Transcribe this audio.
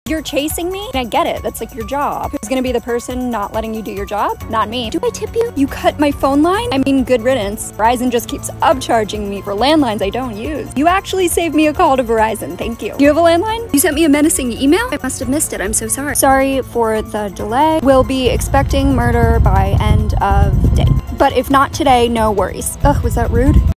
You're chasing me? I get it. That's like your job. Who's gonna be the person not letting you do your job? Not me. Do I tip you? You cut my phone line? I mean, good riddance. Verizon just keeps upcharging me for landlines I don't use. You actually saved me a call to Verizon. Thank you. Do you have a landline? You sent me a menacing email? I must have missed it. I'm so sorry. Sorry for the delay. We'll be expecting murder by end of day. But if not today, no worries. Ugh, was that rude?